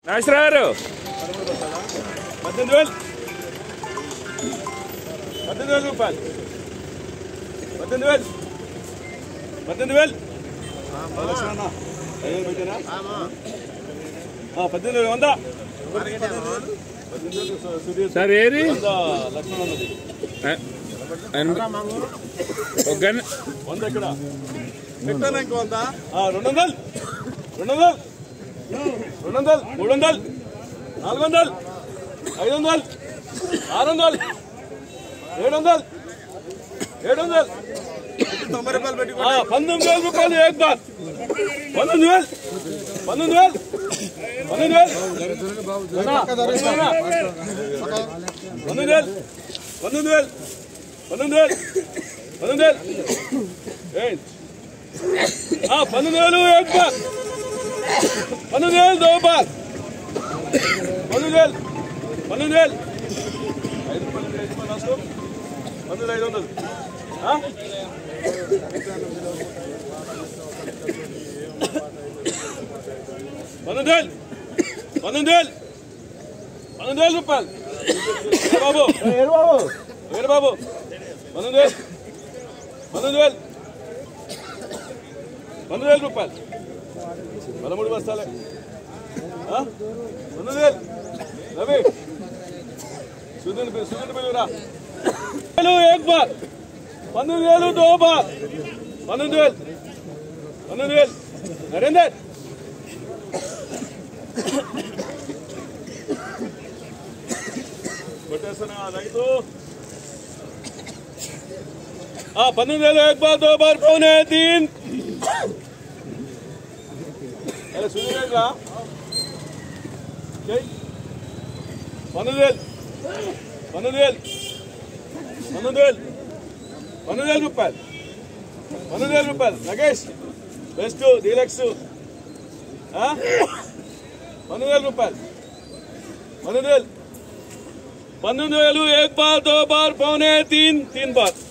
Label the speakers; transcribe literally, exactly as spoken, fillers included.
Speaker 1: నాగేశ్వర గారు పద్దెనిమిది వేలు పద్దెనిమిది వేల రూపాయలు పద్దెనిమిది వేలు పద్దెనిమిది వేలు పద్దెనిమిది వేలు వంద సార్ ఏది లక్ష్మణ్ అన్నది వంద ఇక్కడ ఇంకో వంద రెండు వందలు రెండు వందలు రెండు వందలు మూడు వందలు నాలుగు వందలు ఐదు వందలు ఆరు వందలు ఏడు వందలు ఏడు వందలు తొంభై రూపాయలు పెట్టి పంతొమ్మిది వేల రూపాయలు ఏక్ బార్ పంతొమ్మిది వేలు పంతొమ్మిది వేలు పంతొమ్మిది వేలు పంతొమ్మిది వేలు పంతొమ్మిది వేలు పంతొమ్మిది వేలు పంతొమ్మిది వేలు పంతొమ్మిది వేలు ఏక్ బార్ పంతొమ్మిది వేలు దో బార్ పంతొమ్మిది వేలు పంతొమ్మిది వేలు ఐదు పంతొమ్మిది ఐదు వందలు పంతొమ్మిది వేలు పంతొమ్మిది వేలు పంతొమ్మిది వేల రూపాయలు బాబు బాబు వేరు బాబు పంతొమ్మిది వేలు పంతొమ్మిది వేలు పంతొమ్మిది వేల రూపాయలు పదమూడు బస్తాలే పంతొమ్మిది వేలు రవి సుధీర్ సుధీర్ పిలువురా ఏక్ బార్ పంతొమ్మిది వేలు దో బార్ పంతొమ్మిది వేలు పంతొమ్మిది వేలు నరేందర్ కొట్టేస్తున్నా రైతు పంతొమ్మిది వేలు ఏక్ బార్ దో బార్ పౌనే తీన్ సుధీర్ రా పంతొమ్మిది వేలు పంతొమ్మిది వేలు పంతొమ్మిది వేలు పంతొమ్మిది వేల రూపాయలు పంతొమ్మిది వేల రూపాయలు నగేష్ బెస్ట్ డీలక్స్ పంతొమ్మిది వేల రూపాయలు పంతొమ్మిది వేలు పంతొమ్మిది వేలు ఏక్ బార్ దో బార్ పౌనే తీన్ తీన్ బార్